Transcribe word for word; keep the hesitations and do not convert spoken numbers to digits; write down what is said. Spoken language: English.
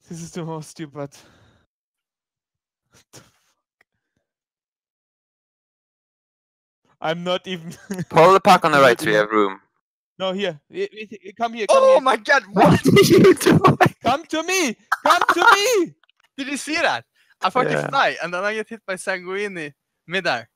This is the most stupid. What the fuck? I'm not even. Pull the pack on the right so we have room. No, here. I- I- Come here. Come Oh here. my god, What what? are you doing? Come to me. Come to me. Did you see that? I fucking Yeah. fly and then I get hit by Sanguini midair.